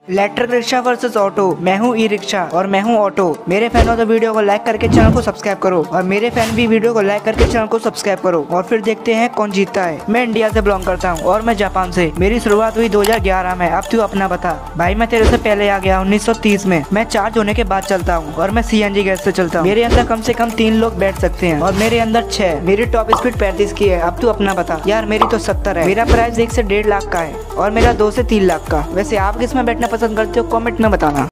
Electric rickshaw versus auto. मैं हूँ e rickshaw और मैं हूँ ऑटो। मेरे फैन हो तो वीडियो को लाइक करके चैनल को सब्सक्राइब करो और मेरे फैन भी वीडियो को लाइक करके चैनल को सब्सक्राइब करो और फिर देखते हैं कौन जीतता है। मैं इंडिया से बिलोंग करता हूँ और मैं जापान से। मेरी शुरुआत हुई 2011 में। अब तू अपना बता। भाई मैं तेरे से पहले आ गया 1930 में। मैं चार्ज होने के बाद चलता हूँ और मैं CNG गैस से चलता हूँ। मेरे अंदर कम से कम 3 लोग बैठ सकते हैं और मेरे अंदर 6। मेरी टॉप स्पीड 35 की है। अब तू अपना बता। यार मेरी तो 70 है। मेरा प्राइस 1 से 1.5 लाख का है और मेरा 2 से 3 लाख का। वैसे आप किस में बैठना पसंद करते हो कॉमेंट में बताना।